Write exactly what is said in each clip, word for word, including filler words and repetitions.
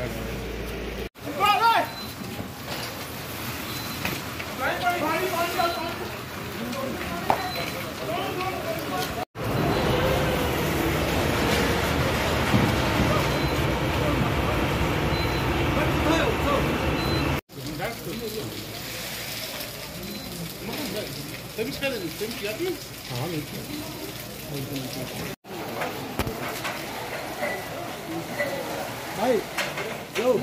Temos cara de tempo já tem? Ah, não tem. Vai. Go.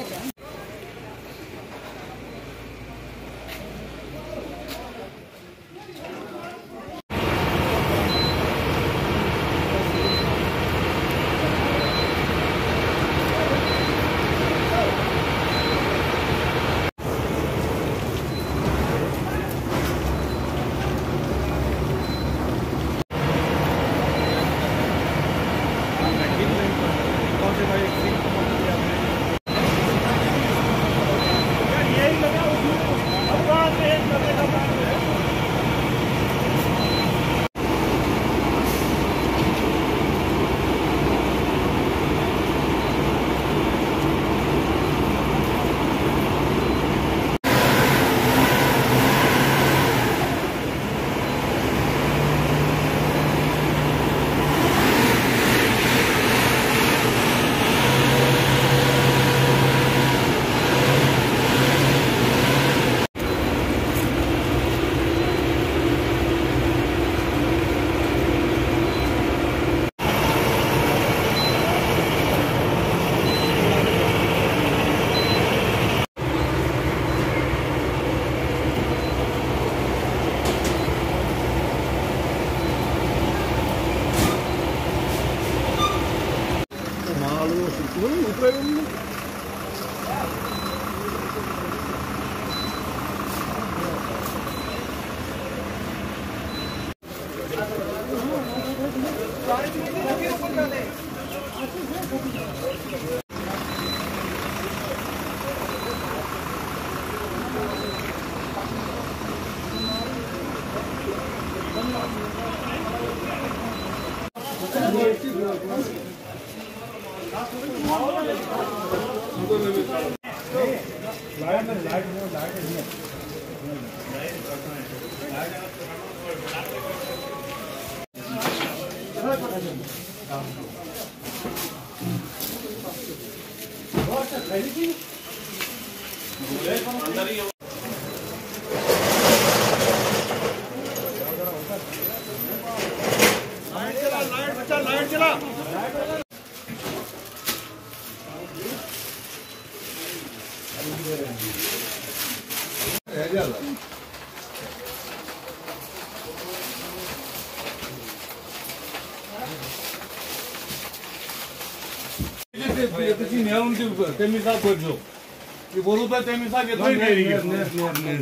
Temizlik koyacağım. Bir bolu da temizlik getirmeyi gerekiyor. Ne ne ne.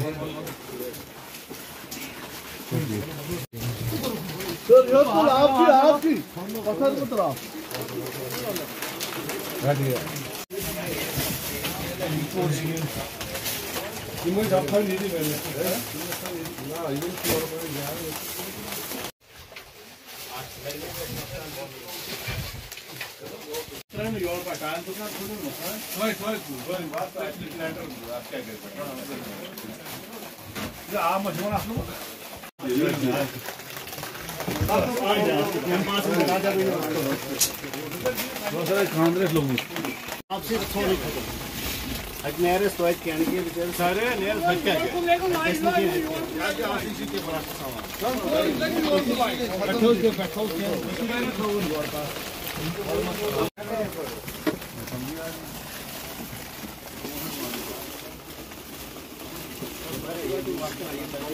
Sir, you have to after after. Kasar mı taraf? Hadi ya. Bunu yapar neydi böyle? Ya, yine şu arabayı ya. Try me your pattern to not put on. Try try to. Very fast actually planter. आप क्या करते हैं? ये आप मजबूर आप लोग. बहुत सारे खानदानी लोग हैं. आपसे थोड़ी खत्म. आज नहर स्टोरेज के आने के बेचारे सारे नहर भर के आए. आज आशीष के बड़ा सामान. पेट्रोल के पेट्रोल के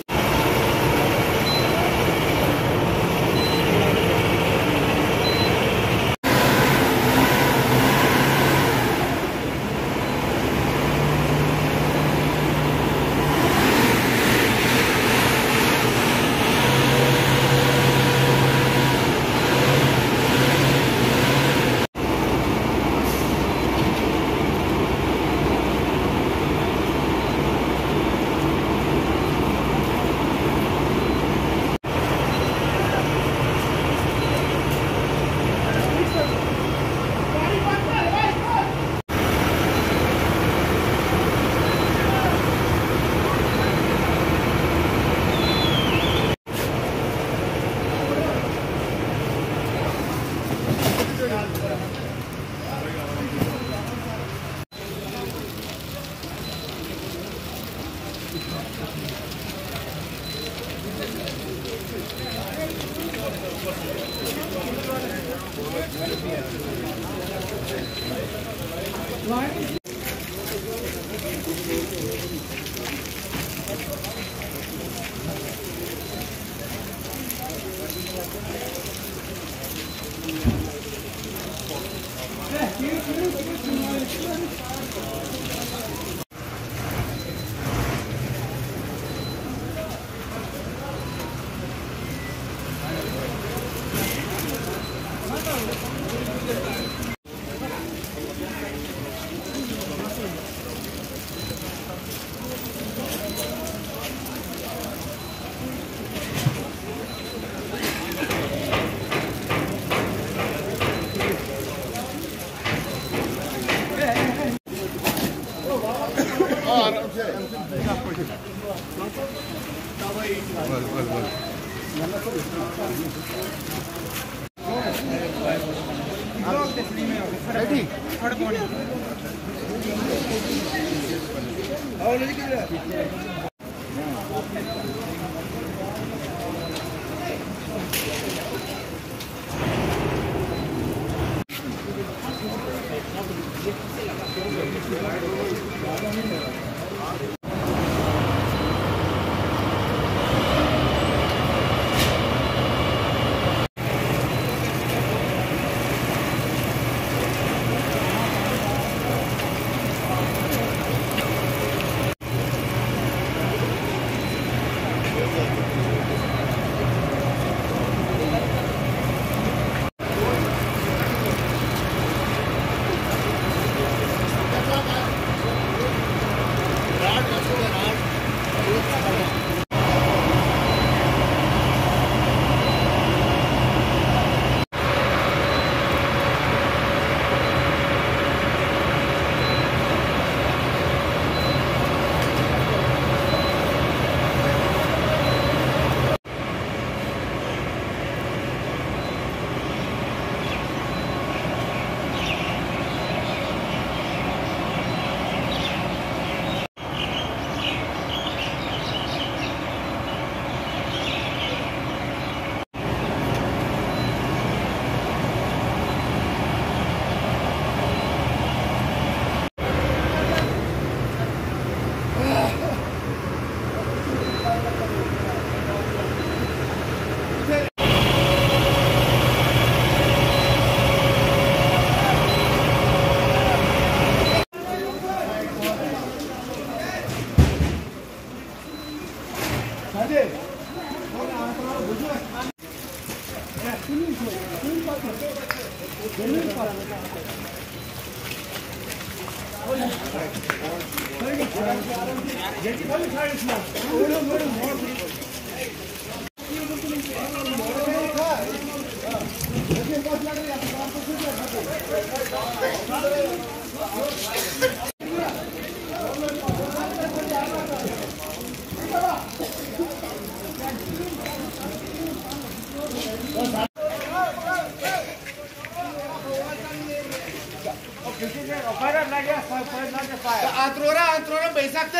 Antrora, antrora बैसाखते,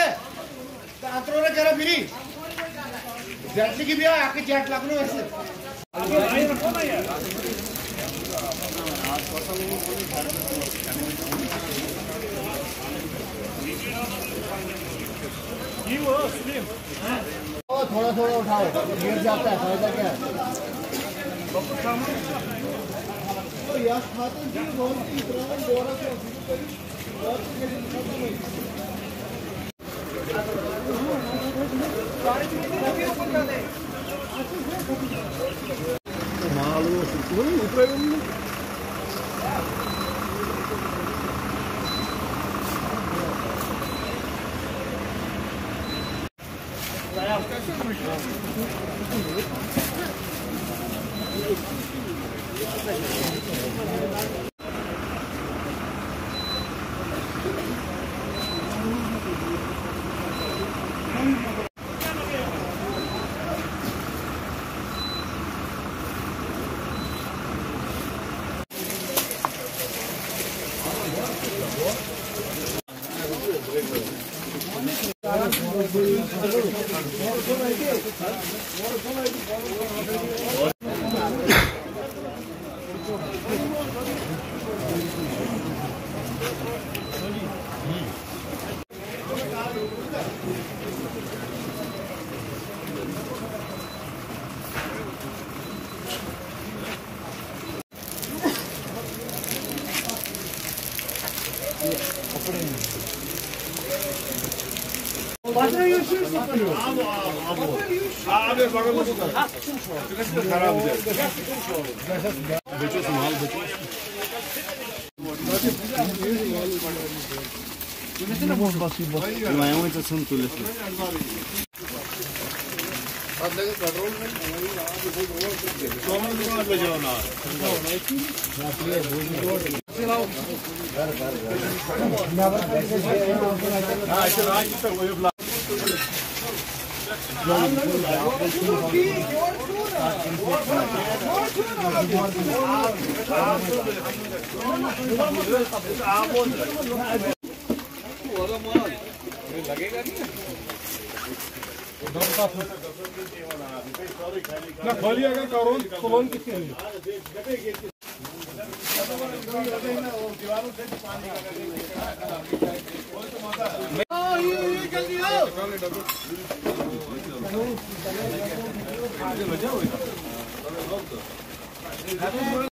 antrora करा फिरी, जैसे कि भी आके जैट लगने वैसे। ये वो स्ट्रीम। ओ थोड़ा थोड़ा उठाओ, गिर जाता है, फायदा क्या है? तो यार खाते हैं जी बहुत इतना बोरा से मालूम है ऊपर Abi bana bu kadar. खराब हो जाए। बेचो संभाल बेचो लाया हुआ चसन तुले लगेगा नहीं ना खोली अगर करोन कौन किसके लिए जल्दी आओ